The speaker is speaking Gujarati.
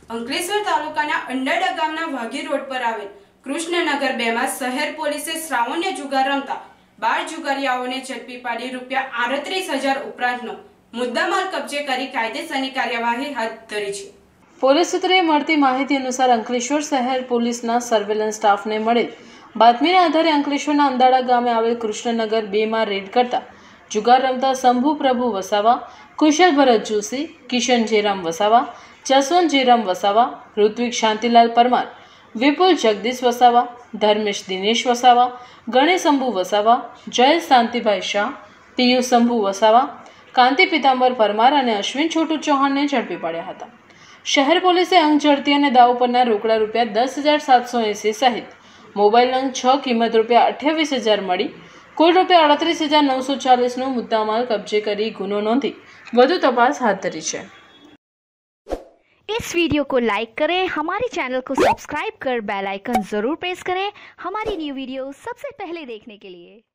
અંકલેશ્વર તાલુકાના અંડાડા ગામના વાઘી રોડ પર આવેલ કૃષ્ણનગર 2 માં શહેર પોલીસે શ્રાવણ્ય જુગાર રમતા 12 જુગારીયાઓને ઝડપી પાડી ₹38,000 ઉપરાંતનો મુદ્દામાલ કબજે કરી કાયદેસરની કાર્યવાહી હાથ ધરી છે। પોલીસ સૂત્રે મળતી માહિતી અનુસાર અંકલેશ્વર શહેર પોલીસના સર્વેલન્સ સ્ટાફને મળેલ બાતમીના આધારે અંકલેશ્વરના અંડાડા ગામે આવેલ કૃષ્ણનગર 2 માં રેડ કરતા જુગાર રમતા શંભુ પ્રભુ વસાવા, કુશલ ભરત જોશી, કિશન જેરામ વસાવા, જસવંત જેરામ વસાવા, ઋત્વિક શાંતિલાલ પરમાર, વિપુલ જગદીશ વસાવા, ધર્મેશ દિનેશ વસાવા, ગણેશ શંભુ વસાવા, જયેશ શાંતિભાઈ શાહ, પિયુષ શંભુ વસાવા, કાંતિ પિતાંબર પરમાર અને અશ્વિન છોટુ ચૌહાણને ઝડપી પાડ્યા હતા। શહેર પોલીસે અંક ઝડતી અને દાવ પરના રોકડા ₹10,780 સહિત મોબાઈલ નંગ 6 કિંમત ₹28,000 મળી કુલ ₹38,940નો મુદ્દામાલ કબજે કરી गुनो नोंधी વધુ તપાસ हाथ धरी है। इस वीडियो को लाइक करें, हमारे चैनल को सब्सक्राइब कर बेल आइकन जरूर प्रेस करें हमारी न्यू वीडियो सबसे पहले देखने के लिए।